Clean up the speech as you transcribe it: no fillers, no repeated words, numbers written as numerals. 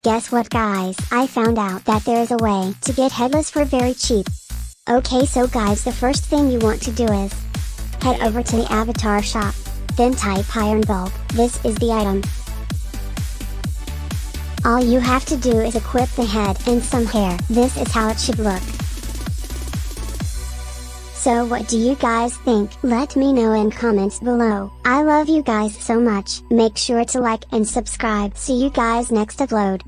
Guess what guys, I found out that there is a way to get headless for very cheap. Okay, so guys, the first thing you want to do is head over to the avatar shop, then type iron bulb. This is the item. All you have to do is equip the head and some hair. This is how it should look. So what do you guys think? Let me know in comments below. I love you guys so much. Make sure to like and subscribe. See you guys next upload.